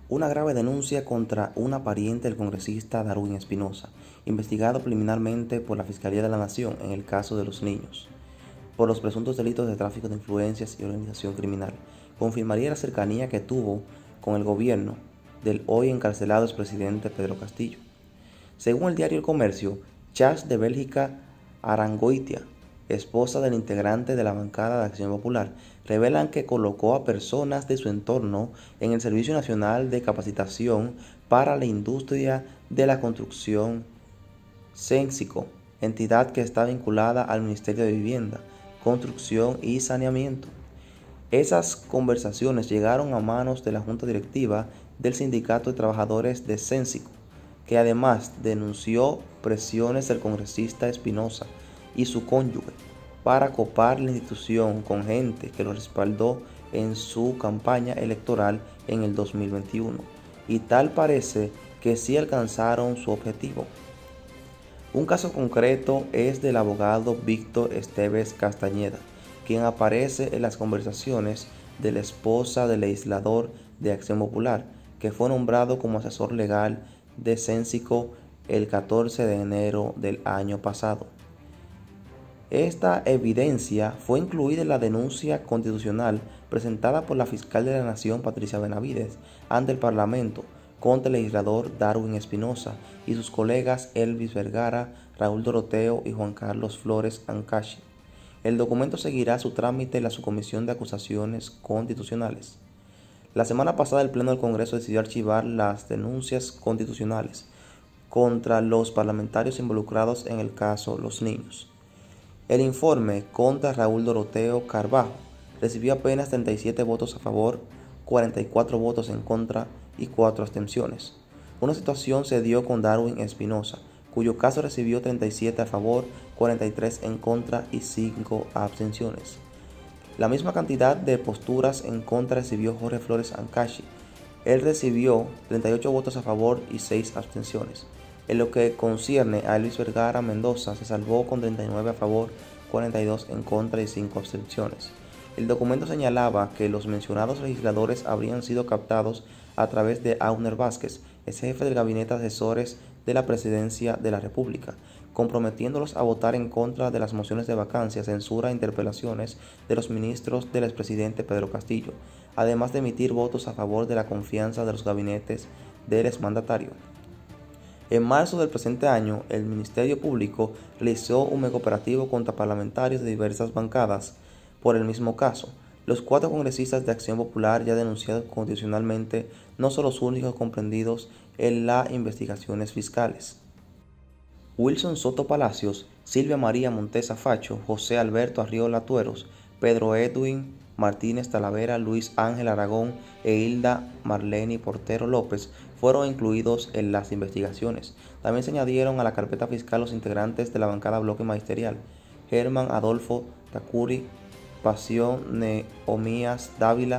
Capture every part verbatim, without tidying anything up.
Una grave denuncia contra una pariente del congresista Darwin Espinosa, investigado preliminarmente por la Fiscalía de la Nación en el caso de los niños, por los presuntos delitos de tráfico de influencias y organización criminal, confirmaría la cercanía que tuvo con el gobierno del hoy encarcelado expresidente Pedro Castillo. Según el diario El Comercio, Chas de Bélgica Arangoitia, esposa del integrante de la bancada de Acción Popular, revelan que colocó a personas de su entorno en el Servicio Nacional de Capacitación para la Industria de la Construcción Censico, entidad que está vinculada al Ministerio de Vivienda, Construcción y Saneamiento. Esas conversaciones llegaron a manos de la Junta Directiva del Sindicato de Trabajadores de Censico, que además denunció presiones del congresista Espinosa y su cónyuge para copar la institución con gente que lo respaldó en su campaña electoral en el dos mil veintiuno, y tal parece que sí alcanzaron su objetivo. Un caso concreto es del abogado Víctor Esteves Castañeda, quien aparece en las conversaciones de la esposa del legislador de Acción Popular, que fue nombrado como asesor legal de Censico el catorce de enero del año pasado. Esta evidencia fue incluida en la denuncia constitucional presentada por la fiscal de la Nación, Patricia Benavides, ante el Parlamento contra el legislador Darwin Espinosa y sus colegas Elvis Vergara, Raúl Doroteo y Juan Carlos Flores Ancashi. El documento seguirá su trámite en la Subcomisión de Acusaciones Constitucionales. La semana pasada el Pleno del Congreso decidió archivar las denuncias constitucionales contra los parlamentarios involucrados en el caso Los Niños. El informe contra Raúl Doroteo Carbajo recibió apenas treinta y siete votos a favor, cuarenta y cuatro votos en contra y cuatro abstenciones. Una situación se dio con Darwin Espinosa, cuyo caso recibió treinta y siete a favor, cuarenta y tres en contra y cinco abstenciones. La misma cantidad de posturas en contra recibió Jorge Flores Ancashi. Él recibió treinta y ocho votos a favor y seis abstenciones. En lo que concierne a Elvis Vergara Mendoza, se salvó con treinta y nueve a favor, cuarenta y dos en contra y cinco abstenciones. El documento señalaba que los mencionados legisladores habrían sido captados a través de Auner Vázquez, ex jefe del gabinete de asesores de la Presidencia de la República, comprometiéndolos a votar en contra de las mociones de vacancia, censura e interpelaciones de los ministros del expresidente Pedro Castillo, además de emitir votos a favor de la confianza de los gabinetes del exmandatario. En marzo del presente año, el Ministerio Público realizó un megaoperativo contra parlamentarios de diversas bancadas por el mismo caso. Los cuatro congresistas de Acción Popular ya denunciados constitucionalmente no son los únicos comprendidos en las investigaciones fiscales. Wilson Soto Palacios, Silvia María Montesa Facho, José Alberto Arriola Tueros, Pedro Edwin Martínez Talavera, Luis Ángel Aragón e Hilda Marleni Portero López fueron incluidos en las investigaciones. También se añadieron a la carpeta fiscal los integrantes de la bancada Bloque Magisterial: Germán Adolfo Tacuri, Pasión Neomías Dávila,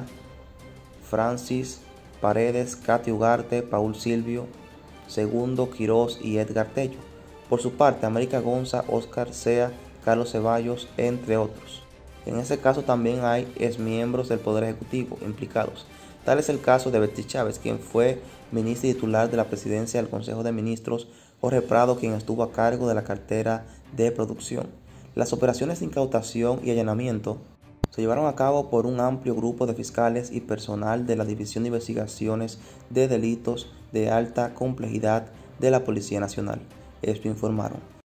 Francis Paredes, Katy Ugarte, Paul Silvio, Segundo Quirós y Edgar Tello. Por su parte, América Gonza, Oscar Sea, Carlos Ceballos, entre otros. En ese caso también hay exmiembros del Poder Ejecutivo implicados. Tal es el caso de Betty Chávez, quien fue ministra titular de la presidencia del Consejo de Ministros, Jorge Prado, quien estuvo a cargo de la cartera de producción. Las operaciones de incautación y allanamiento se llevaron a cabo por un amplio grupo de fiscales y personal de la División de Investigaciones de Delitos de Alta Complejidad de la Policía Nacional. Esto informaron